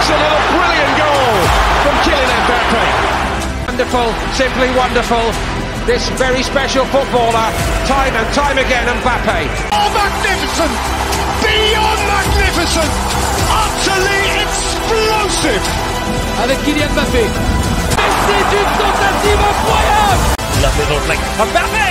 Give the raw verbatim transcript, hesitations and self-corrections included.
excellent and a brilliant goal from Kylian Mbappe. Wonderful, simply wonderful. This very special footballer, time and time again, Mbappe. Oh, magnificent! Beyond magnificent! Utterly explosive! Avec Kylian Mbappé. C'est une tentative incroyable! Lovely little flick. Mbappe!